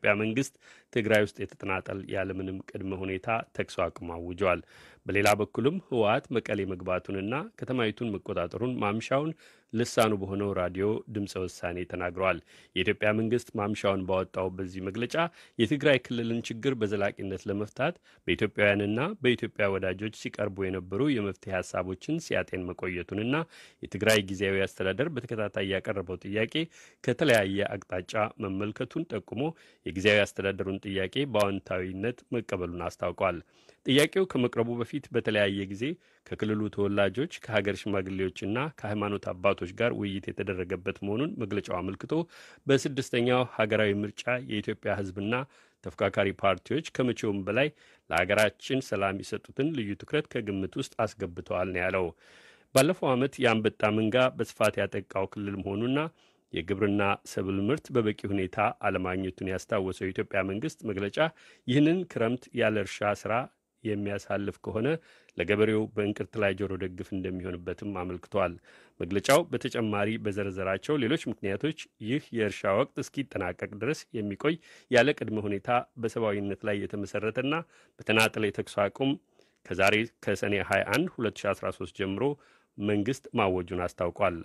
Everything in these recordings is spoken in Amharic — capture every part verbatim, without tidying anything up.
የኢትዮጵያ መንግስት ትግራይ ውስጥ የተጠናጠል ያለምንም ቅድመ ሁኔታ ተኩስ አቁም አውጇል። በሌላ በኩልም ህወሓት መቀሌ መግባቱንና ከተማይቱን መቆጣጠሩን ማምሻውን ልሳኑ በሆነው ራዲዮ ድምፀ ውሳኔ ተናግረዋል። የኢትዮጵያ መንግስት ማምሻውን ባወጣው በዚህ መግለጫ የትግራይ ክልልን ችግር በዘላቂነት ለመፍታት በኢትዮጵያውያንና በኢትዮጵያ ወዳጆች ሲቀርቡ የነበሩ የመፍትሄ ሀሳቦችን ሲያጤን መቆየቱንና የትግራይ ጊዜያዊ አስተዳደር በተከታታይ ያቀረበው ጥያቄ ከተለያየ አቅጣጫ መመልከቱን ጠቁሞ የጊዜያዊ አስተዳደሩን ጥያቄ በአዎንታዊነት መቀበሉን አስታውቋል። ጥያቄው ከመቅረቡ በፊት በተለያየ ጊዜ ከክልሉ ተወላጆች ከሀገር ሽማግሌዎችና ከሃይማኖት አባቶች ጋር ውይይት የተደረገበት መሆኑን መግለጫው አመልክቶ በስድስተኛው ሀገራዊ ምርጫ የኢትዮጵያ ህዝብና ተፎካካሪ ፓርቲዎች ከመቼውም በላይ ለሀገራችን ሰላም የሰጡትን ልዩ ትኩረት ከግምት ውስጥ አስገብተዋል ነው ያለው። ባለፈው ዓመት የአንበጣ መንጋ በስፋት ያጠቃው ክልል መሆኑና የግብርና ሰብል ምርት በበቂ ሁኔታ አለማግኘቱን ያስታወሰው የኢትዮጵያ መንግስት መግለጫ ይህንን ክረምት ያለ እርሻ ስራ የሚያሳልፍ ከሆነ ለገበሬው በእንቅርት ላይ ጆሮ ደግፍ እንደሚሆንበትም አመልክቷል። መግለጫው በተጨማሪ በዘረዘራቸው ሌሎች ምክንያቶች ይህ የእርሻ ወቅት እስኪጠናቀቅ ድረስ የሚቆይ ያለ ቅድመ ሁኔታ በሰብአዊነት ላይ የተመሰረተና በተናጠለ የተኩስ አቁም ከዛሬ ከሰኔ ሃያ አንድ ሁለት ሺህ አስራ ሶስት ጀምሮ መንግስት ማወጁን አስታውቋል።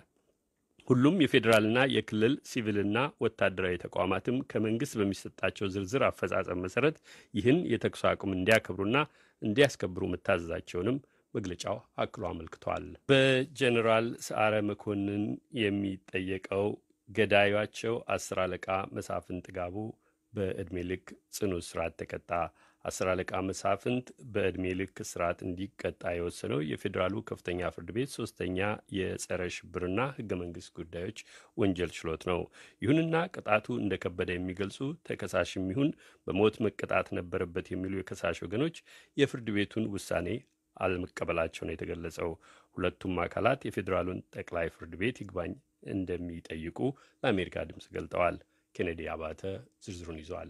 ሁሉም የፌዴራልና የክልል ሲቪልና ወታደራዊ ተቋማትም ከመንግስት በሚሰጣቸው ዝርዝር አፈጻጸም መሰረት ይህን የተኩስ አቁም እንዲያከብሩና እንዲያስከብሩ መታዘዛቸውንም መግለጫው አክሎ አመልክቷል። በጀኔራል ሰዓረ መኮንን የሚጠየቀው ገዳያቸው አስር አለቃ መሳፍንት ጥጋቡ በዕድሜ ልክ ጽኑ እስራት ተቀጣ። አስር አለቃ መሳፍንት በዕድሜ ልክ እስራት እንዲቀጣ የወሰነው የፌዴራሉ ከፍተኛ ፍርድ ቤት ሶስተኛ የጸረ ሽብርና ህገ መንግስት ጉዳዮች ወንጀል ችሎት ነው። ይሁንና ቅጣቱ እንደከበደ የሚገልጹ ተከሳሽም ይሁን በሞት መቀጣት ነበረበት የሚሉ የከሳሽ ወገኖች የፍርድ ቤቱን ውሳኔ አለመቀበላቸው ነው የተገለጸው። ሁለቱም አካላት የፌዴራሉን ጠቅላይ ፍርድ ቤት ይግባኝ እንደሚጠይቁ ለአሜሪካ ድምፅ ገልጠዋል። ኬኔዲ አባተ ዝርዝሩን ይዟል።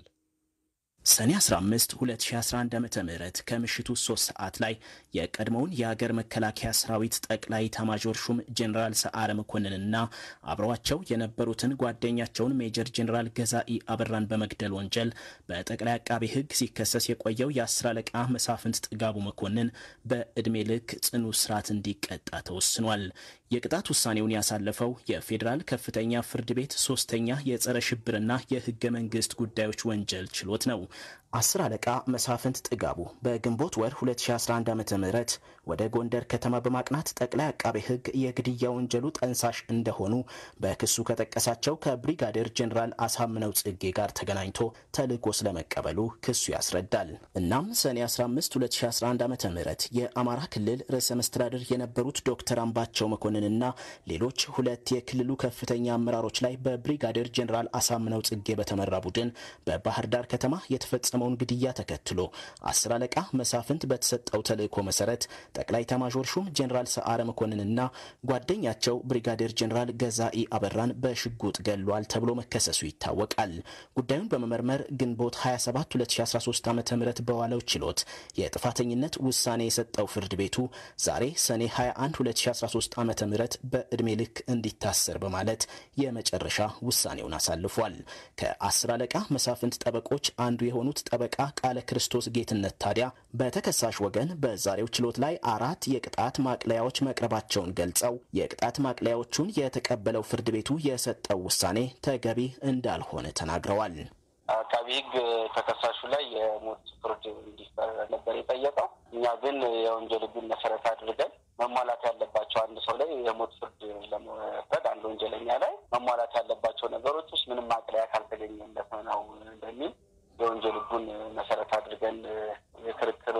ሰኔ አስራ አምስት ሁለት ሺህ አስራ አንድ ዓመተ ምህረት ከምሽቱ ሶስት ሰዓት ላይ የቀድሞውን የሀገር መከላከያ ሰራዊት ጠቅላይ ኤታማዦር ሹም ጄኔራል ሰዓረ መኮንንና አብረዋቸው የነበሩትን ጓደኛቸውን ሜጀር ጄኔራል ገዛኢ አበራን በመግደል ወንጀል በጠቅላይ አቃቤ ሕግ ሲከሰስ የቆየው የአስር አለቃ መሳፍንት ጥጋቡ መኮንን በዕድሜ ልክ ጽኑ እስራት እንዲቀጣ ተወስኗል። የቅጣት ውሳኔውን ያሳለፈው የፌዴራል ከፍተኛ ፍርድ ቤት ሶስተኛ የጸረ ሽብርና የህገ መንግስት ጉዳዮች ወንጀል ችሎት ነው። አስር አለቃ መሳፍንት ጥጋቡ በግንቦት ወር ሁለት ሺህ አስራ አንድ ዓመተ ምህረት ወደ ጎንደር ከተማ በማቅናት ጠቅላይ አቃቤ ሕግ የግድያ ወንጀሉ ጠንሳሽ እንደሆኑ በክሱ ከጠቀሳቸው ከብሪጋዴር ጄኔራል አሳምነው ጽጌ ጋር ተገናኝቶ ተልእኮ ስለመቀበሉ ክሱ ያስረዳል። እናም ሰኔ አስራ አምስት ሁለት ሺህ አስራ አንድ ዓመተ ምህረት የአማራ ክልል ርዕሰ መስተዳድር የነበሩት ዶክተር አምባቸው መኮንንና ሌሎች ሁለት የክልሉ ከፍተኛ አመራሮች ላይ በብሪጋዴር ጄኔራል አሳምነው ጽጌ በተመራ ቡድን በባህር ዳር ከተማ የተፈጸመውን ግድያ ተከትሎ አስር አለቃ መሳፍንት በተሰጠው ተልእኮ መሰረት ጠቅላይ ኤታማዦር ሹም ጄኔራል ሰዓረ መኮንንና ጓደኛቸው ብሪጋዴር ጄኔራል ገዛኢ አበራን በሽጉጥ ገሏል ተብሎ መከሰሱ ይታወቃል። ጉዳዩን በመመርመር ግንቦት ሃያ ሰባት ሁለት ሺህ አስራ ሶስት ዓመተ ምህረት በዋለው ችሎት የጥፋተኝነት ውሳኔ የሰጠው ፍርድ ቤቱ ዛሬ ሰኔ ሃያ አንድ ሁለት ሺህ አስራ ሶስት ዓመተ ምህረት በዕድሜ ልክ እንዲታሰር በማለት የመጨረሻ ውሳኔውን አሳልፏል። ከአስር አለቃ መሳፍንት ጠበቆች አንዱ የሆኑት ጠበቃ ቃለ ክርስቶስ ጌትነት ታዲያ በተከሳሽ ወገን በዛሬው ችሎት ላይ አራት የቅጣት ማቅለያዎች መቅረባቸውን ገልጸው የቅጣት ማቅለያዎቹን የተቀበለው ፍርድ ቤቱ የሰጠው ውሳኔ ተገቢ እንዳልሆነ ተናግረዋል። አቃቤ ሕግ ተከሳሹ ላይ የሞት ፍርድ እንዲፈረድ ነበር የጠየቀው። እኛ ግን የወንጀል ሕጉን መሰረት አድርገን መሟላት ያለባቸው አንድ ሰው ላይ የሞት ፍርድ ለመፍረድ አንድ ወንጀለኛ ላይ መሟላት ያለባቸው ነገሮች ውስጥ ምንም ማቅለያ ካልተገኘለት ነው በሚል የወንጀል ሕጉን መሰረት አድርገን የክርክር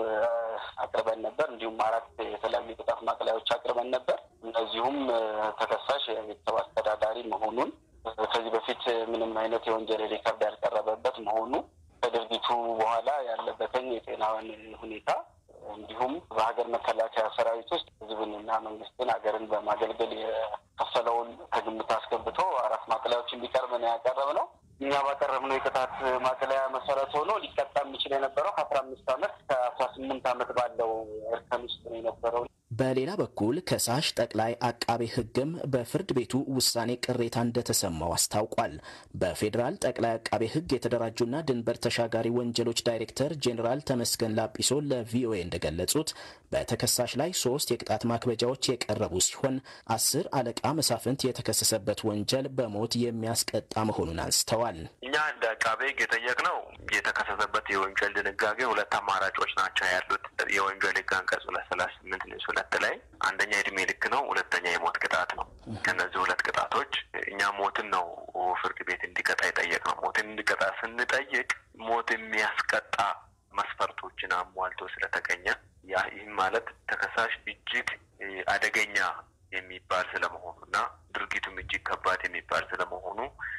አቅርበን ነበር። እንዲሁም አራት የተለያዩ ቅጣት ማቅለያዎች አቅርበን ነበር። እነዚሁም ተከሳሽ የቤተሰብ አስተዳዳሪ መሆኑን፣ ከዚህ በፊት ምንም አይነት የወንጀል ሪከርድ ያልቀረበበት መሆኑ፣ ከድርጊቱ በኋላ ያለበትን የጤናውን ሁኔታ እንዲሁም በሀገር መከላከያ ሰራዊት ውስጥ ህዝብንና መንግስትን ሀገርን በማገልገል የከፈለውን ከግምት አስገብቶ አራት ማቅለያዎች እንዲቀርብ ነው ያቀረብነው። እኛ ባቀረብነው የቅጣት ማቅለያ መሰረት ሆኖ ሊቀጣ የሚችል የነበረው ከአስራ አምስት ዓመት ከአስራ ስምንት ዓመት ባለው እርከን ውስጥ ነው የነበረው። በሌላ በኩል ከሳሽ ጠቅላይ አቃቤ ሕግም በፍርድ ቤቱ ውሳኔ ቅሬታ እንደተሰማው አስታውቋል። በፌዴራል ጠቅላይ አቃቤ ሕግ የተደራጁና ድንበር ተሻጋሪ ወንጀሎች ዳይሬክተር ጄኔራል ተመስገን ላጲሶ ለቪኦኤ እንደገለጹት በተከሳሽ ላይ ሶስት የቅጣት ማክበጃዎች የቀረቡ ሲሆን አስር አለቃ መሳፍንት የተከሰሰበት ወንጀል በሞት የሚያስቀጣ መሆኑን አንስተዋል። እኛ እንደ አቃቤ ሕግ የጠየቅነው የተከሰሰበት የወንጀል ድንጋጌ ሁለት አማራጮች ናቸው ያሉት። የወንጀል ሕግ አንቀጽ ሁለት ሰላሳ ስምንት ንዑስ ሁለት ላይ አንደኛ እድሜ ልክ ነው፣ ሁለተኛ የሞት ቅጣት ነው። ከነዚህ ሁለት ቅጣቶች እኛ ሞትን ነው ፍርድ ቤት እንዲቀጣ የጠየቅነው። ሞትን እንዲቀጣ ስንጠይቅ ሞት የሚያስቀጣ መስፈርቶችን አሟልቶ ስለተገኘ ያ ይህም ማለት ተከሳሽ እጅግ አደገኛ የሚባል ስለመሆኑና ድርጊቱም እጅግ ከባድ የሚባል ስለመሆኑ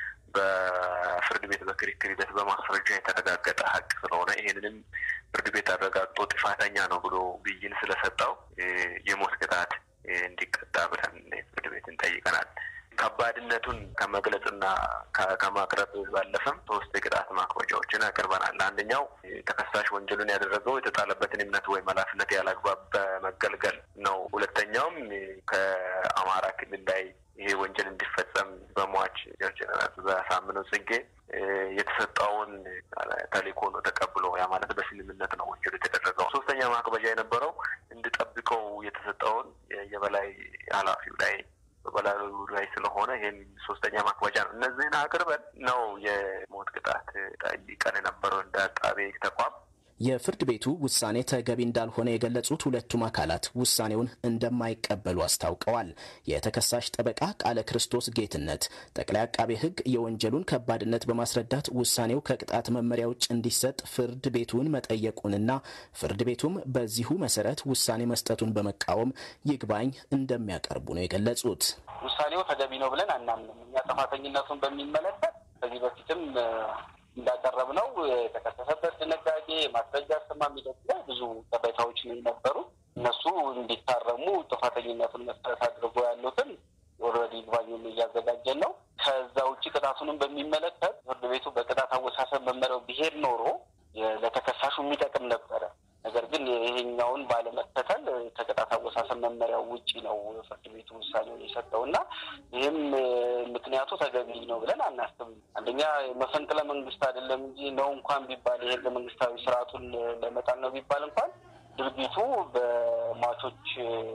በፍርድ ቤት በክርክር ሂደት በማስረጃ የተረጋገጠ ሀቅ ስለሆነ ይሄንንም ፍርድ ቤት አረጋግጦ ጥፋተኛ ነው ብሎ ብይን ስለሰጠው የሞት ቅጣት እንዲቀጣ ብለን ፍርድ ቤት እንጠይቀናል። ከባድነቱን ከመግለጽና ከማቅረብ ባለፈም ሶስት የቅጣት ማክበጃዎችን አቅርበናል። አንደኛው ተከሳሽ ወንጀሉን ያደረገው የተጣለበትን እምነት ወይም ኃላፊነት ያላግባብ በመገልገል ነው። ሁለተኛውም ከአማራ ክልል ላይ ይሄ ወንጀል እንዲፈጸም በሟች ጀነራል በሳምነው ጽጌ የተሰጠውን ተልእኮ ነው ተቀብሎ ያ ማለት በስልምነት ነው ወንጀሉ የተደረገው። ሶስተኛ ማክበጃ የነበረው እንዲጠብቀው የተሰጠውን የበላይ ኃላፊው ላይ በበላዩ ላይ ስለሆነ ይሄን ሶስተኛ ማክበጃ ነው። እነዚህን አቅርበን ነው የሞት ቅጣት ጠይቀን የነበረው እንደ አቃቤ ሕግ ተቋም። የፍርድ ቤቱ ውሳኔ ተገቢ እንዳልሆነ የገለጹት ሁለቱም አካላት ውሳኔውን እንደማይቀበሉ አስታውቀዋል። የተከሳሽ ጠበቃ ቃለ ክርስቶስ ጌትነት ጠቅላይ አቃቤ ሕግ የወንጀሉን ከባድነት በማስረዳት ውሳኔው ከቅጣት መመሪያ ውጭ እንዲሰጥ ፍርድ ቤቱን መጠየቁንና ፍርድ ቤቱም በዚሁ መሰረት ውሳኔ መስጠቱን በመቃወም ይግባኝ እንደሚያቀርቡ ነው የገለጹት። ውሳኔው ተገቢ ነው ብለን አናምንም። እኛ ጥፋተኝነቱን በሚመለከት ከዚህ በፊትም እንዳቀረብ ነው የተከሰሰበት ድንጋጌ ማስረጃ አሰማሚ ላይ ብዙ ቅሬታዎች ነበሩ። እነሱ እንዲታረሙ ጥፋተኝነቱን መሰረት አድርጎ ያሉትን ኦልሬዲ ይግባኙን እያዘጋጀን ነው። ከዛ ውጭ ቅጣቱንም በሚመለከት ፍርድ ቤቱ በቅጣት አወሳሰብ መመሪያው ቢሄድ ኖሮ ለተከሳሹ የሚጠቅም ነበረ። ነገር ግን ይሄኛውን ባለመከተል ከቅጣት አወሳሰብ መመሪያው ውጪ ነው ፍርድ ቤቱ ውሳኔውን የሰጠውና ይህም ምክንያቱ ተገቢ ነው ብለን አናስብም። አንደኛ መፈንቅለ መንግስት አይደለም እንጂ ነው እንኳን ቢባል ይሄ መንግስታዊ ስርዓቱን ለመጣል ነው ቢባል እንኳን ድርጊቱ በሟቾች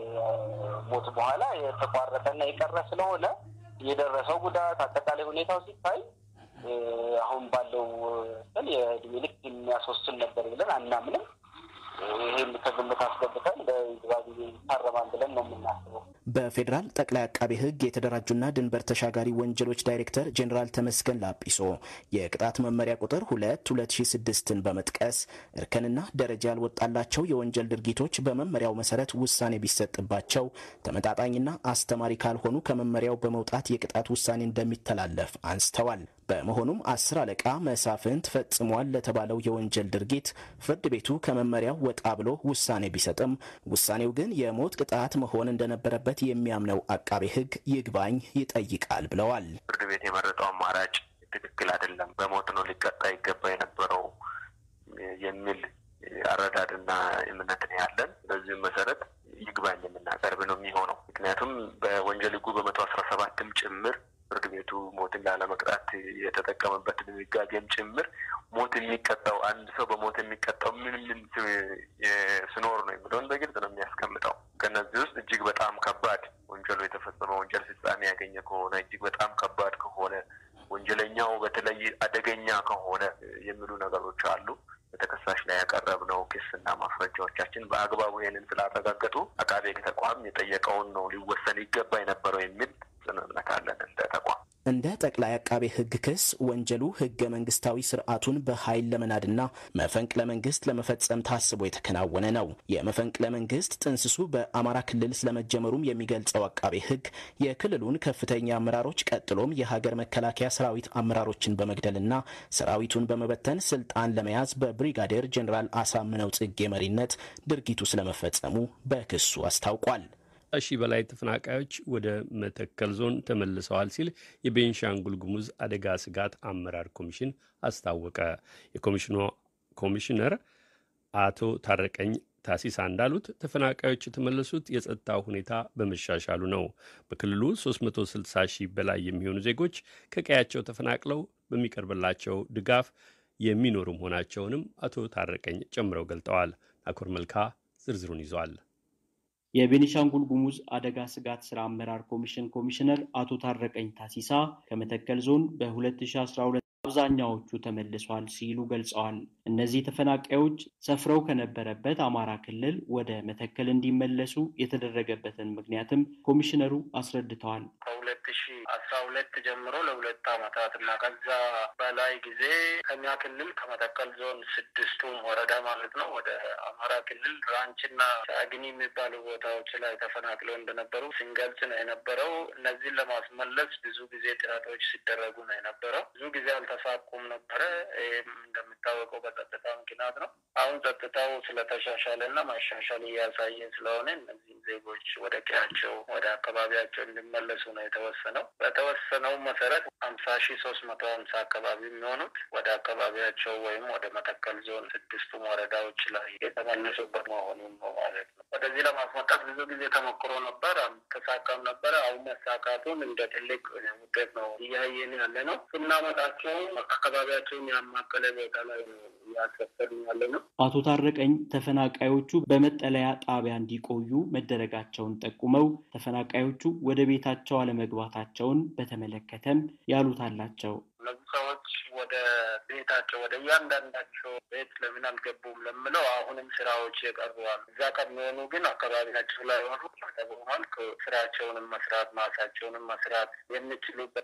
ሞት በኋላ የተቋረጠና የቀረ ስለሆነ የደረሰው ጉዳት አጠቃላይ ሁኔታው ሲታይ አሁን ባለው የእድሜ ልክ የሚያስወስን ነበር ብለን አናምንም። ይሄን ከግምት አስገብተን በይግባኝ ታረማን ብለን ነው የምናስበው። በፌዴራል ጠቅላይ አቃቤ ሕግ የተደራጁና ድንበር ተሻጋሪ ወንጀሎች ዳይሬክተር ጄኔራል ተመስገን ላጲሶ የቅጣት መመሪያ ቁጥር ሁለት ሁለት ሺህ ስድስትን በመጥቀስ እርከንና ደረጃ ያልወጣላቸው የወንጀል ድርጊቶች በመመሪያው መሰረት ውሳኔ ቢሰጥባቸው ተመጣጣኝና አስተማሪ ካልሆኑ ከመመሪያው በመውጣት የቅጣት ውሳኔ እንደሚተላለፍ አንስተዋል። በመሆኑም አስር አለቃ መሳፍንት ፈጽሟል ለተባለው የወንጀል ድርጊት ፍርድ ቤቱ ከመመሪያው ወጣ ብሎ ውሳኔ ቢሰጥም ውሳኔው ግን የሞት ቅጣት መሆን እንደነበረበት የሚያምነው አቃቤ ሕግ ይግባኝ ይጠይቃል ብለዋል። ፍርድ ቤት የመረጠው አማራጭ ትክክል አይደለም፣ በሞት ነው ሊቀጣ ይገባ የነበረው የሚል አረዳድና እምነት ነው ያለን። በዚህም መሰረት ይግባኝ የምናቀርብ ነው የሚሆነው። ምክንያቱም በወንጀል ሕጉ በመቶ አስራ ሰባትም ጭምር ፍርድ ቤቱ ሞትን ላለመቅጣት የተጠቀመበት ድንጋጌም ጭምር ሞት የሚቀጣው አንድ ሰው በሞት የሚቀጣው ምን ምን ስኖር ነው የሚለውን በግልጽ ነው የሚያስቀምጠው። ከነዚህ ውስጥ እጅግ በጣም ከባድ ወንጀሉ የተፈጸመ ወንጀል ፍጻሜ ያገኘ ከሆነ እጅግ በጣም ከባድ ከሆነ ወንጀለኛው በተለይ አደገኛ ከሆነ የሚሉ ነገሮች አሉ። በተከሳሽ ላይ ያቀረብነው ክስና ማስረጃዎቻችን በአግባቡ ይህንን ስላረጋገጡ አቃቤ ሕግ ተቋም የጠየቀውን ነው ሊወሰን ይገባ የነበረው የሚል ጽንዕነታለን እንደ ተቋም። እንደ ጠቅላይ አቃቤ ሕግ ክስ ወንጀሉ ህገ መንግስታዊ ስርዓቱን በኃይል ለመናድና መፈንቅለ መንግስት ለመፈጸም ታስቦ የተከናወነ ነው። የመፈንቅለ መንግስት ጥንስሱ በአማራ ክልል ስለመጀመሩም የሚገልጸው አቃቤ ሕግ የክልሉን ከፍተኛ አመራሮች ቀጥሎም የሀገር መከላከያ ሰራዊት አመራሮችን በመግደልና ሰራዊቱን በመበተን ስልጣን ለመያዝ በብሪጋዴር ጄኔራል አሳምነው ጽጌ መሪነት ድርጊቱ ስለመፈጸሙ በክሱ አስታውቋል። እሺ በላይ ተፈናቃዮች ወደ መተከል ዞን ተመልሰዋል ሲል የቤንሻንጉል ጉሙዝ አደጋ ስጋት አመራር ኮሚሽን አስታወቀ። የኮሚሽኑ ኮሚሽነር አቶ ታረቀኝ ታሲሳ እንዳሉት ተፈናቃዮች የተመለሱት የጸጥታው ሁኔታ በመሻሻሉ ነው። በክልሉ ሶስት መቶ ስልሳ ሺህ በላይ የሚሆኑ ዜጎች ከቀያቸው ተፈናቅለው በሚቀርብላቸው ድጋፍ የሚኖሩ መሆናቸውንም አቶ ታረቀኝ ጨምረው ገልጠዋል። አኮር መልካ ዝርዝሩን ይዟል። የቤኒሻንጉል ጉሙዝ አደጋ ስጋት ስራ አመራር ኮሚሽን ኮሚሽነር አቶ ታረቀኝ ታሲሳ ከመተከል ዞን በ2012 አብዛኛዎቹ ተመልሷል ሲሉ ገልጸዋል። እነዚህ ተፈናቃዮች ሰፍረው ከነበረበት አማራ ክልል ወደ መተከል እንዲመለሱ የተደረገበትን ምክንያትም ኮሚሽነሩ አስረድተዋል። ከሁለት ሺህ አስራ ሁለት ጀምሮ ለሁለት ዓመታት እና ከዛ በላይ ጊዜ ከኛ ክልል ከመተከል ዞን ስድስቱም ወረዳ ማለት ነው ወደ አማራ ክልል ራንችና ቻግኒ የሚባሉ ቦታዎች ላይ ተፈናቅለው እንደነበሩ ሲንገልጽ ነው የነበረው። እነዚህን ለማስመለስ ብዙ ጊዜ ጥረቶች ሲደረጉ ነው የነበረው። ብዙ ጊዜ አልተሳኩም ነበረ። እንደሚታወቀው በጸጥታ ምክንያት ነው። አሁን ጸጥታው ስለተሻሻለና ማሻሻል እያሳየ ስለሆነ እነዚህ ዜጎች ወደ ቀያቸው ወደ አካባቢያቸው እንዲመለሱ ነው የተወሰነው። በተወሰነው መሰረት ሀምሳ ሺህ ሶስት መቶ ሀምሳ አካባቢ የሚሆኑት ወደ አካባቢያቸው ወይም ወደ መተከል ዞን ስድስቱም ወረዳዎች ላይ የተመለሱበት መሆኑን ነው ማለት ነው። ወደዚህ ለማስመጣት ብዙ ጊዜ ተሞክሮ ነበር፣ አልተሳካም ነበረ። አሁን መሳካቱን እንደ ትልቅ ውጤት ነው እያየን ያለ ነው። ስናመጣቸው አካባቢያቸውን ያማከለ ቦታ ላይ ነው እያሰፈርን ያለ ነው። አቶ ታረቀኝ ተፈናቃዮቹ በመጠለያ ጣቢያ እንዲቆዩ መደረጋቸውን ጠቁመው ተፈናቃዮቹ ወደ ቤታቸው አለመግባታቸውን በተመለከተም ያሉት አላቸው። እነዚህ ሰዎች ወደ ቤታቸው ወደ እያንዳንዳቸው ቤት ለምን አልገቡም ለምለው አሁንም ስራዎች የቀርበዋል። እዛ ከሚሆኑ ግን አካባቢያቸው ላይ ሆኑ ተበማል ስራቸውንም መስራት ማሳቸውንም መስራት የሚችሉበት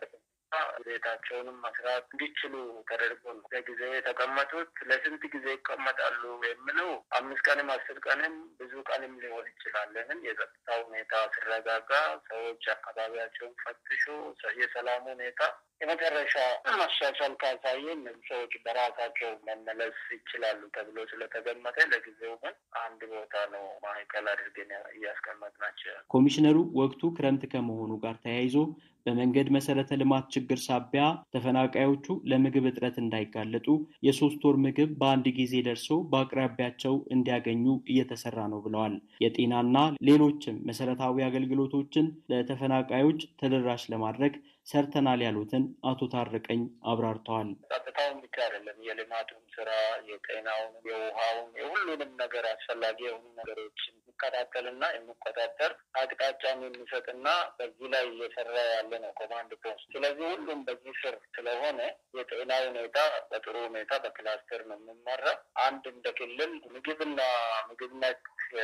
ቤታቸውንም መስራት እንዲችሉ ተደርጎ ነው ለጊዜው የተቀመጡት። ለስንት ጊዜ ይቀመጣሉ የሚለው አምስት ቀንም አስር ቀንም ብዙ ቀንም ሊሆን ይችላል። ለምን የጸጥታ ሁኔታ ሲረጋጋ ሰዎች አካባቢያቸውን ፈትሾ የሰላም ሁኔታ የመጨረሻ ማሻሻል ካሳየ እነዚህ ሰዎች በራሳቸው መመለስ ይችላሉ ተብሎ ስለተገመተ ለጊዜው ግን አንድ ቦታ ነው ማዕከል አድርገን እያስቀመጥናቸው። ኮሚሽነሩ ወቅቱ ክረምት ከመሆኑ ጋር ተያይዞ በመንገድ መሰረተ ልማት ችግር ሳቢያ ተፈናቃዮቹ ለምግብ እጥረት እንዳይጋለጡ የሶስት ወር ምግብ በአንድ ጊዜ ደርሶ በአቅራቢያቸው እንዲያገኙ እየተሰራ ነው ብለዋል። የጤናና ሌሎችም መሰረታዊ አገልግሎቶችን ለተፈናቃዮች ተደራሽ ለማድረግ ሰርተናል ያሉትን አቶ ታረቀኝ አብራርተዋል። ጸጥታውን ብቻ አይደለም የልማቱን ስራ የጤናውን የውሃውን የሁሉንም ነገር አስፈላጊ የሆኑ ነገሮችን የሚከታተልና የሚቆጣጠር አቅጣጫም የሚሰጥና በዚህ ላይ እየሰራ ያለ ነው ኮማንድ ፖስት። ስለዚህ ሁሉም በዚህ ስር ስለሆነ የጤና ሁኔታ በጥሩ ሁኔታ በክላስተር ነው የሚመራ። አንድ እንደ ክልል ምግብና ምግብ ነክ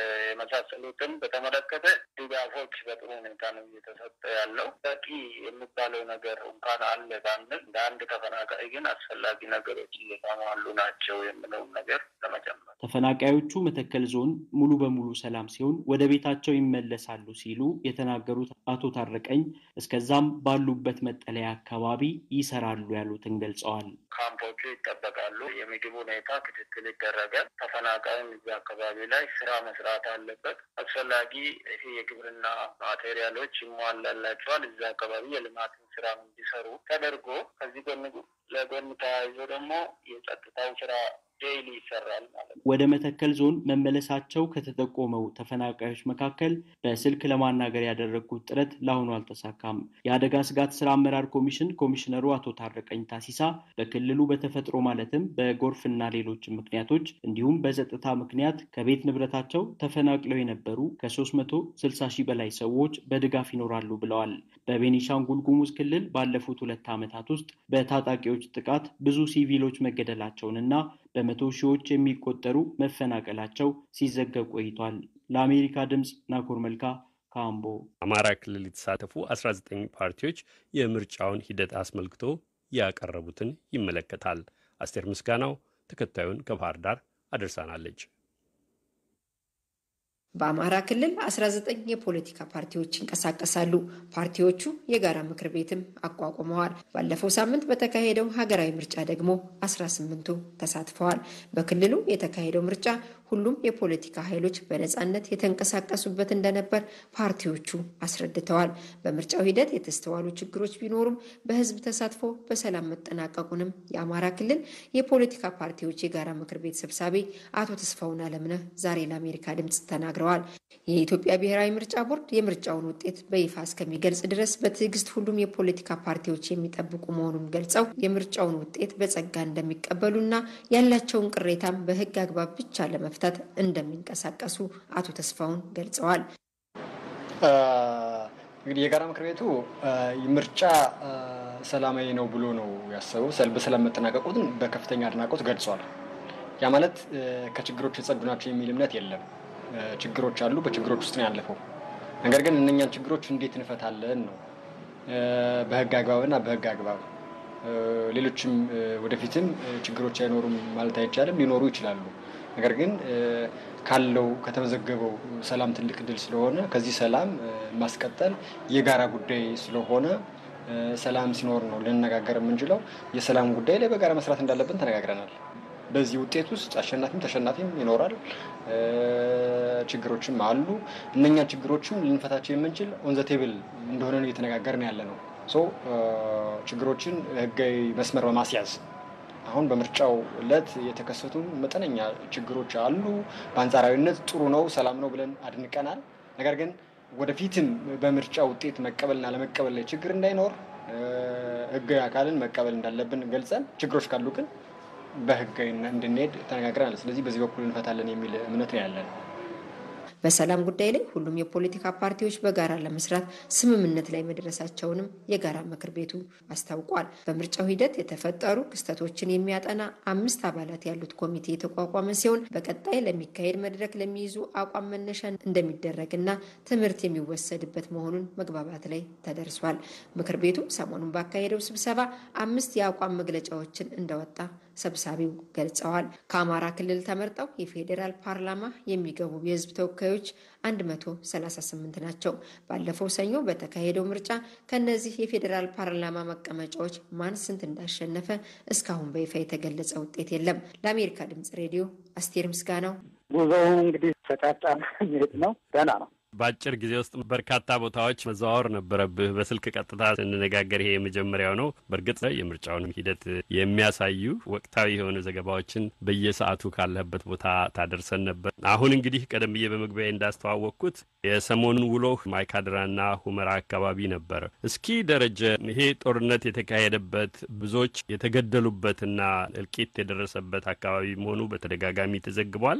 የመሳሰሉትን በተመለከተ ድጋፎች በጥሩ ሁኔታ ነው እየተሰጠ ያለው። በቂ የሚባለው ነገር እንኳን አለ ባንል እንደ አንድ ተፈናቃይ ግን አስፈላጊ ነገሮች እየተሟሉ ናቸው የምለውን ነገር ለመጨመር ተፈናቃዮቹ መተከል ዞን ሙሉ በሙሉ ሰላም ሲሆን ወደ ቤታቸው ይመለሳሉ ሲሉ የተናገሩት አቶ ታረቀኝ እስከዛም ባሉበት መጠለያ አካባቢ ይሰራሉ ያሉትን ገልጸዋል። ካምፖቹ ይጠበቃሉ። የምግብ ሁኔታ ክትትል ይደረጋል። ተፈናቃይም እዚህ አካባቢ ላይ ስራ መስራት አለበት። አስፈላጊ ይሄ የግብርና ማቴሪያሎች ይሟላላቸዋል። እዚህ አካባቢ የልማትን ስራ እንዲሰሩ ተደርጎ ከዚህ ጎን ለጎን ተያይዞ ደግሞ የጸጥታው ስራ ዴይሊ ይሰራል ማለት ነው። ወደ መተከል ዞን መመለሳቸው ከተጠቆመው ተፈናቃዮች መካከል በስልክ ለማናገር ያደረጉት ጥረት ለአሁኑ አልተሳካም። የአደጋ ስጋት ስራ አመራር ኮሚሽን ኮሚሽነሩ አቶ ታረቀኝ ታሲሳ በክልሉ በተፈጥሮ ማለትም በጎርፍና ሌሎች ምክንያቶች እንዲሁም በጸጥታ ምክንያት ከቤት ንብረታቸው ተፈናቅለው የነበሩ ከሶስት መቶ ስልሳ ሺህ በላይ ሰዎች በድጋፍ ይኖራሉ ብለዋል። በቤኒሻንጉል ጉሙዝ ክልል ባለፉት ሁለት ዓመታት ውስጥ በታጣቂዎች ጥቃት ብዙ ሲቪሎች መገደላቸውንና በመቶ ሺዎች የሚቆጠሩ መፈናቀላቸው ሲዘገብ ቆይቷል። ለአሜሪካ ድምጽ ናኮር መልካ ካምቦ። አማራ ክልል የተሳተፉ አስራ ዘጠኝ ፓርቲዎች የምርጫውን ሂደት አስመልክቶ ያቀረቡትን ይመለከታል። አስቴር ምስጋናው ተከታዩን ከባህር ዳር አደርሳናለች። በአማራ ክልል አስራ ዘጠኝ የፖለቲካ ፓርቲዎች ይንቀሳቀሳሉ። ፓርቲዎቹ የጋራ ምክር ቤትም አቋቁመዋል። ባለፈው ሳምንት በተካሄደው ሀገራዊ ምርጫ ደግሞ አስራ ስምንቱ ተሳትፈዋል። በክልሉ የተካሄደው ምርጫ ሁሉም የፖለቲካ ኃይሎች በነጻነት የተንቀሳቀሱበት እንደነበር ፓርቲዎቹ አስረድተዋል። በምርጫው ሂደት የተስተዋሉ ችግሮች ቢኖሩም በህዝብ ተሳትፎ በሰላም መጠናቀቁንም የአማራ ክልል የፖለቲካ ፓርቲዎች የጋራ ምክር ቤት ሰብሳቢ አቶ ተስፋውን አለምነህ ዛሬ ለአሜሪካ ድምጽ ተናግረዋል። የኢትዮጵያ ብሔራዊ ምርጫ ቦርድ የምርጫውን ውጤት በይፋ እስከሚገልጽ ድረስ በትዕግስት ሁሉም የፖለቲካ ፓርቲዎች የሚጠብቁ መሆኑን ገልጸው የምርጫውን ውጤት በጸጋ እንደሚቀበሉና ያላቸውን ቅሬታም በህግ አግባብ ብቻ ለመፍታት እንደሚንቀሳቀሱ አቶ ተስፋውን ገልጸዋል። እንግዲህ የጋራ ምክር ቤቱ ምርጫ ሰላማዊ ነው ብሎ ነው ያሰበው። በሰላም መጠናቀቁን በከፍተኛ አድናቆት ገልጿል። ያ ማለት ከችግሮች የጸዱ ናቸው የሚል እምነት የለም። ችግሮች አሉ፣ በችግሮች ውስጥ ነው ያለፈው። ነገር ግን እነኛን ችግሮች እንዴት እንፈታለን ነው በህግ አግባብና በህግ አግባብ። ሌሎችም ወደፊትም ችግሮች አይኖሩም ማለት አይቻልም፣ ሊኖሩ ይችላሉ። ነገር ግን ካለው ከተመዘገበው ሰላም ትልቅ ድል ስለሆነ ከዚህ ሰላም ማስቀጠል የጋራ ጉዳይ ስለሆነ ሰላም ሲኖር ነው ልንነጋገር የምንችለው። የሰላም ጉዳይ ላይ በጋራ መስራት እንዳለብን ተነጋግረናል። በዚህ ውጤት ውስጥ አሸናፊም ተሸናፊም ይኖራል፣ ችግሮችም አሉ። እነኛ ችግሮችም ልንፈታቸው የምንችል ኦን ዘ ቴብል እንደሆነ ነው እየተነጋገርን ያለ ነው። ሶ ችግሮችን ህጋዊ መስመር በማስያዝ አሁን በምርጫው ዕለት የተከሰቱ መጠነኛ ችግሮች አሉ። በአንጻራዊነት ጥሩ ነው፣ ሰላም ነው ብለን አድንቀናል። ነገር ግን ወደፊትም በምርጫ ውጤት መቀበልና ለመቀበል ላይ ችግር እንዳይኖር ህጋዊ አካልን መቀበል እንዳለብን ገልጸን ችግሮች ካሉ ግን በህጋዊ እንድንሄድ ተነጋግረናል። ስለዚህ በዚህ በኩል እንፈታለን የሚል እምነት ነው ያለን። በሰላም ጉዳይ ላይ ሁሉም የፖለቲካ ፓርቲዎች በጋራ ለመስራት ስምምነት ላይ መድረሳቸውንም የጋራ ምክር ቤቱ አስታውቋል። በምርጫው ሂደት የተፈጠሩ ክስተቶችን የሚያጠና አምስት አባላት ያሉት ኮሚቴ የተቋቋመ ሲሆን በቀጣይ ለሚካሄድ መድረክ ለሚይዙ አቋም መነሻ እንደሚደረግና ትምህርት የሚወሰድበት መሆኑን መግባባት ላይ ተደርሷል። ምክር ቤቱ ሰሞኑን ባካሄደው ስብሰባ አምስት የአቋም መግለጫዎችን እንደወጣ ሰብሳቢው ገልጸዋል። ከአማራ ክልል ተመርጠው የፌዴራል ፓርላማ የሚገቡ የህዝብ ተወካዮች አንድ መቶ ሰላሳ ስምንት ናቸው። ባለፈው ሰኞ በተካሄደው ምርጫ ከነዚህ የፌዴራል ፓርላማ መቀመጫዎች ማን ስንት እንዳሸነፈ እስካሁን በይፋ የተገለጸ ውጤት የለም። ለአሜሪካ ድምጽ ሬዲዮ አስቴር ምስጋናው። ጉዞው እንግዲህ ተጫጫ መሄድ ነው። ደህና ነው። በአጭር ጊዜ ውስጥ በርካታ ቦታዎች መዘዋወር ነበረብህ። በስልክ ቀጥታ ስንነጋገር ይሄ የመጀመሪያው ነው። በእርግጥ የምርጫውን ሂደት የሚያሳዩ ወቅታዊ የሆኑ ዘገባዎችን በየሰዓቱ ካለህበት ቦታ ታደርሰን ነበር። አሁን እንግዲህ ቀደም ብዬ በመግቢያ እንዳስተዋወቅኩት የሰሞኑን ውሎህ ማይካድራና ሁመራ አካባቢ ነበር። እስኪ ደረጀ፣ ይሄ ጦርነት የተካሄደበት ብዙዎች የተገደሉበትና እልቂት የደረሰበት አካባቢ መሆኑ በተደጋጋሚ ተዘግቧል።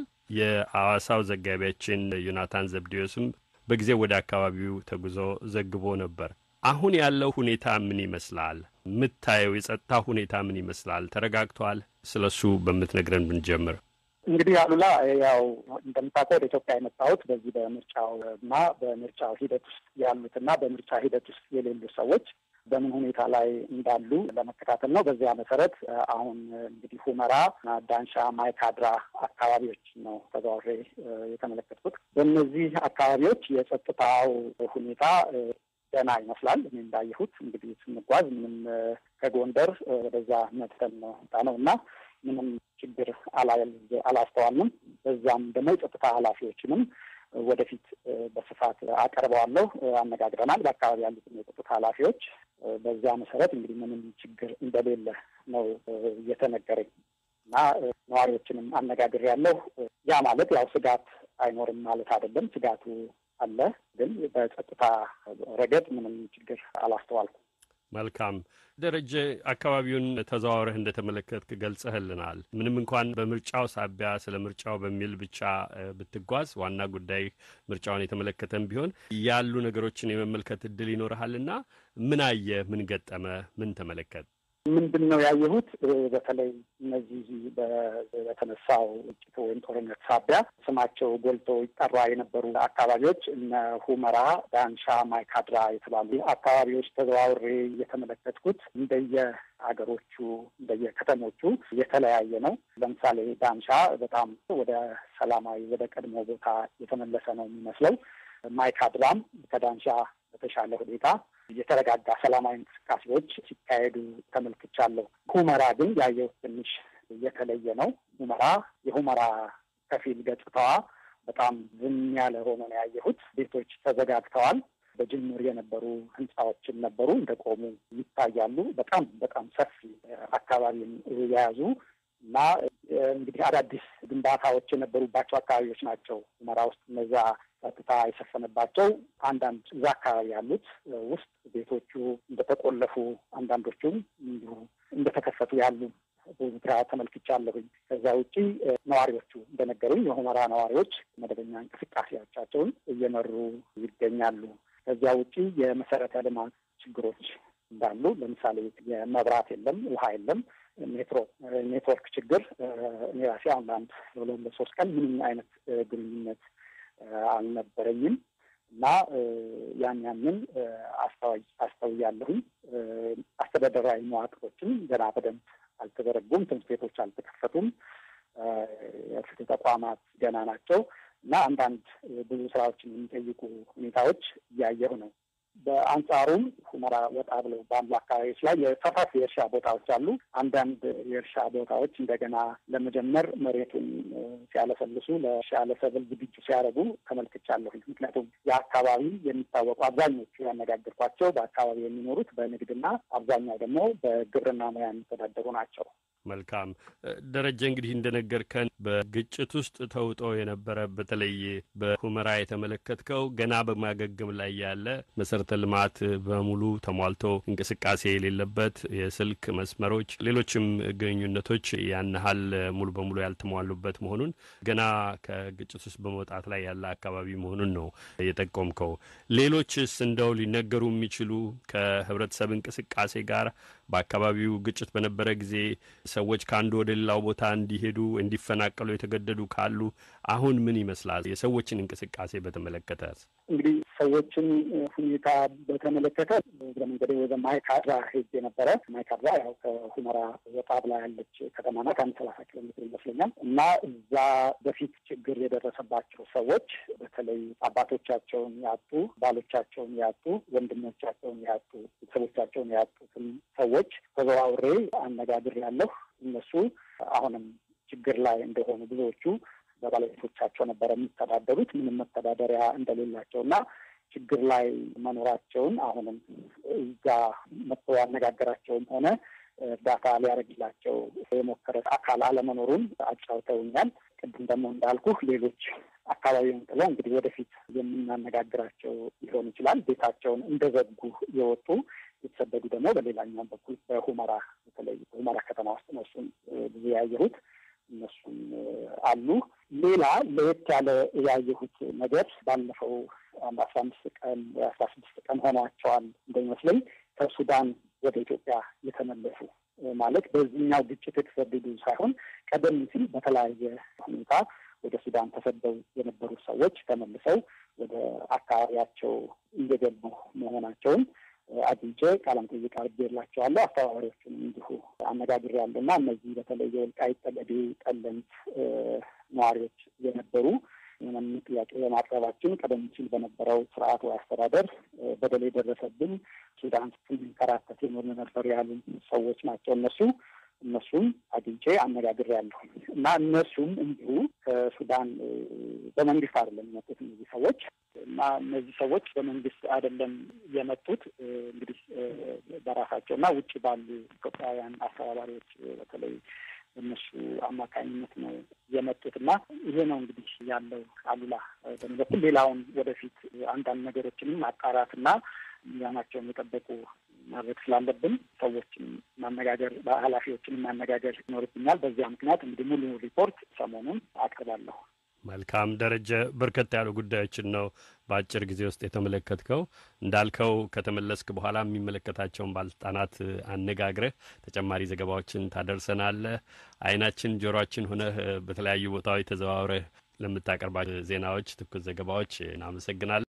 የአዋሳው ዘጋቢያችን ዮናታን ዘብዲዮስም በጊዜ ወደ አካባቢው ተጉዞ ዘግቦ ነበር። አሁን ያለው ሁኔታ ምን ይመስላል? የምታየው የጸጥታ ሁኔታ ምን ይመስላል? ተረጋግቷል? ስለሱ በምትነግረን ብንጀምር። እንግዲህ አሉላ፣ ያው እንደምታውቀው ወደ ኢትዮጵያ የመጣሁት በዚህ በምርጫው እና በምርጫው ሂደት ውስጥ ያሉትና በምርጫ ሂደት ውስጥ የሌሉ ሰዎች በምን ሁኔታ ላይ እንዳሉ ለመከታተል ነው። በዚያ መሰረት አሁን እንግዲህ ሁመራ፣ ዳንሻ፣ ማይካድራ አካባቢዎች ነው ተዘዋውሬ የተመለከትኩት። በእነዚህ አካባቢዎች የጸጥታው ሁኔታ ደህና ይመስላል። እኔ እንዳየሁት እንግዲህ ስንጓዝ ምንም ከጎንደር ወደዛ መጥተን ወጣ ነው እና ምንም ችግር አላስተዋልንም። በዛም ደግሞ የጸጥታ ኃላፊዎችንም ወደፊት በስፋት አቀርበዋለሁ፣ አነጋግረናል በአካባቢ ያሉትን የጸጥታ ኃላፊዎች። በዚያ መሰረት እንግዲህ ምንም ችግር እንደሌለ ነው እየተነገረኝ እና ነዋሪዎችንም አነጋግሬያለሁ። ያ ማለት ያው ስጋት አይኖርም ማለት አይደለም። ስጋቱ አለ፣ ግን በጸጥታ ረገድ ምንም ችግር አላስተዋልኩም። መልካም ደረጀ፣ አካባቢውን ተዘዋውረህ እንደተመለከትክ ገልጸህልናል። ምንም እንኳን በምርጫው ሳቢያ ስለ ምርጫው በሚል ብቻ ብትጓዝ ዋና ጉዳይ ምርጫውን የተመለከተም ቢሆን ያሉ ነገሮችን የመመልከት እድል ይኖርሃልና ምን አየህ? ምን ገጠመ? ምን ተመለከት? ምንድን ነው ያየሁት? በተለይ እነዚህ በተነሳው ግጭት ወይም ጦርነት ሳቢያ ስማቸው ጎልቶ ይጠራ የነበሩ አካባቢዎች እነ ሁመራ፣ ዳንሻ፣ ማይካድራ የተባሉ አካባቢዎች ተዘዋውሬ እየተመለከትኩት እንደየ አገሮቹ እንደየ ከተሞቹ የተለያየ ነው። ለምሳሌ ዳንሻ በጣም ወደ ሰላማዊ ወደ ቀድሞ ቦታ የተመለሰ ነው የሚመስለው። ማይካድራም ከዳንሻ በተሻለ ሁኔታ የተረጋጋ ሰላማዊ እንቅስቃሴዎች ሲካሄዱ ተመልክቻለሁ። ሁመራ ግን ያየው ትንሽ የተለየ ነው። ሁመራ የሁመራ ከፊል ገጽታዋ በጣም ዝም ያለ ሆኖ ነው ያየሁት። ቤቶች ተዘጋግተዋል። በጅምር የነበሩ ህንጻዎችን ነበሩ እንደቆሙ ይታያሉ። በጣም በጣም ሰፊ አካባቢን የያዙ እና እንግዲህ አዳዲስ ግንባታዎች የነበሩባቸው አካባቢዎች ናቸው። ሁመራ ውስጥ እነዛ ጸጥታ የሰፈነባቸው አንዳንድ እዛ አካባቢ ያሉት ውስጥ ቤቶቹ እንደተቆለፉ፣ አንዳንዶቹም እንዲሁ እንደተከፈቱ ያሉ በዝግራ ተመልክቻለሁኝ። ከዛ ውጪ ነዋሪዎቹ እንደነገሩኝ የሁመራ ነዋሪዎች መደበኛ እንቅስቃሴዎቻቸውን እየመሩ ይገኛሉ። ከዚያ ውጪ የመሰረተ ልማት ችግሮች እንዳሉ፣ ለምሳሌ የመብራት የለም፣ ውሃ የለም፣ ሜትሮ ኔትወርክ ችግር እኔ ራሴ አሁን ለአንድ ለሁለት ለሶስት ቀን ምንም አይነት ግንኙነት አልነበረኝም እና ያን ያንን አስተዋይ አስተውያለሁኝ። አስተዳደራዊ መዋቅሮችም ገና በደንብ አልተዘረጉም። ትምህርት ቤቶች አልተከፈቱም። የፍትህ ተቋማት ገና ናቸው እና አንዳንድ ብዙ ስራዎችን የሚጠይቁ ሁኔታዎች እያየሁ ነው። በአንጻሩም ሁመራ ወጣ ብለው ባሉ አካባቢዎች ላይ የሰፋፊ የእርሻ ቦታዎች አሉ። አንዳንድ የእርሻ ቦታዎች እንደገና ለመጀመር መሬቱን ሲያለሰልሱ ለእርሻ ለሰብል ዝግጁ ሲያደርጉ ተመልክቻለሁ። ምክንያቱም የአካባቢ የሚታወቁ አብዛኞቹ ያነጋገርኳቸው በአካባቢ የሚኖሩት በንግድና አብዛኛው ደግሞ በግብርና ሙያ የሚተዳደሩ ናቸው። መልካም ደረጀ፣ እንግዲህ እንደነገርከን በግጭት ውስጥ ተውጦ የነበረ በተለይ በሁመራ የተመለከትከው ገና በማገገም ላይ ያለ መሰረተ ልማት በሙሉ ተሟልቶ እንቅስቃሴ የሌለበት የስልክ መስመሮች፣ ሌሎችም ግንኙነቶች ያንሃል ሙሉ በሙሉ ያልተሟሉበት መሆኑን ገና ከግጭት ውስጥ በመውጣት ላይ ያለ አካባቢ መሆኑን ነው የጠቆምከው። ሌሎችስ እንደው ሊነገሩ የሚችሉ ከህብረተሰብ እንቅስቃሴ ጋር በአካባቢው ግጭት በነበረ ጊዜ ሰዎች ከአንዱ ወደ ሌላው ቦታ እንዲሄዱ እንዲፈናቀሉ የተገደዱ ካሉ አሁን ምን ይመስላል? የሰዎችን እንቅስቃሴ በተመለከተ እንግዲህ ሰዎችን ሁኔታ በተመለከተ በመንገዴ ወደ ማይካድራ ሄጄ ነበረ። ማይካድራ ያው ከሁመራ ወጣ ብላ ያለች ከተማ ናት። ከአንድ ሰላሳ ኪሎ ሜትር ይመስለኛል። እና እዛ በፊት ችግር የደረሰባቸው ሰዎች በተለይ አባቶቻቸውን ያጡ፣ ባሎቻቸውን ያጡ፣ ወንድሞቻቸውን ያጡ፣ ቤተሰቦቻቸውን ያጡትን ሰዎች ተዘዋውሬ አነጋግሬያለሁ። እነሱ አሁንም ችግር ላይ እንደሆኑ ብዙዎቹ በባለቤቶቻቸው ነበረ የሚተዳደሩት ምንም መተዳደሪያ እንደሌላቸው እና ችግር ላይ መኖራቸውን አሁንም እዛ መጥቶ ያነጋገራቸውም ሆነ እርዳታ ሊያደርግላቸው የሞከረ አካል አለመኖሩን አጫውተውኛል። ቅድም ደግሞ እንዳልኩህ ሌሎች አካባቢውን ጥለው እንግዲህ ወደፊት የምናነጋግራቸው ሊሆን ይችላል ቤታቸውን እንደዘጉ የወጡ የተሰደዱ ደግሞ በሌላኛው በኩል በሁመራ በተለይ በሁመራ ከተማ ውስጥ ነው እሱን ብዙ ያየሁት። እነሱም አሉ። ሌላ ለየት ያለ ያየሁት ነገር ባለፈው አንድ አስራ አምስት ቀን ወይ አስራ ስድስት ቀን ሆኗቸዋል እንደሚመስለኝ ከሱዳን ወደ ኢትዮጵያ የተመለሱ ማለት በዚህኛው ግጭት የተሰደዱ ሳይሆን ቀደም ሲል በተለያየ ሁኔታ ወደ ሱዳን ተሰደው የነበሩ ሰዎች ተመልሰው ወደ አካባቢያቸው እየገቡ መሆናቸውን አግኝቼ ቃለ መጠይቅ አድርጌላቸዋለሁ። አስተባባሪዎቹን እንዲሁ አነጋግሬያለሁ እና እነዚህ በተለይ የወልቃይት ጠገዴ፣ ጠለምት ነዋሪዎች የነበሩ ምንም ጥያቄ በማቅረባችን ቀደም ሲል በነበረው ስርዓት ወይ አስተዳደር በደል የደረሰብን ሱዳን ስንከራተት የኖር ነበር ያሉ ሰዎች ናቸው። እነሱ እነሱም አግኝቼ አነጋግሬያለሁ እና እነሱም እንዲሁ ከሱዳን በመንግስት አይደለም የመጡት እነዚህ ሰዎች እና እነዚህ ሰዎች በመንግስት አይደለም የመጡት እንግዲህ በራሳቸው እና ውጭ ባሉ ኢትዮጵያውያን አስተባባሪዎች በተለይ እነሱ አማካኝነት ነው የመጡት እና ይሄ ነው እንግዲህ ያለው አሉላ። በሚበኩል ሌላውን ወደፊት አንዳንድ ነገሮችንም ማጣራትና ሚዛናቸውን የጠበቁ ማድረግ ስላለብን ሰዎችን ማነጋገር ኃላፊዎችን ማነጋገር ይኖርብኛል። በዚያ ምክንያት እንግዲህ ሙሉ ሪፖርት ሰሞኑን አቅርባለሁ። መልካም ደረጀ፣ በርከት ያሉ ጉዳዮችን ነው በአጭር ጊዜ ውስጥ የተመለከትከው። እንዳልከው ከተመለስክ በኋላ የሚመለከታቸውን ባለስልጣናት አነጋግረህ ተጨማሪ ዘገባዎችን ታደርሰናለህ። አይናችን ጆሮአችን ሆነህ በተለያዩ ቦታዎች ተዘዋውረህ ለምታቀርባቸው ዜናዎች፣ ትኩስ ዘገባዎች እናመሰግናለን።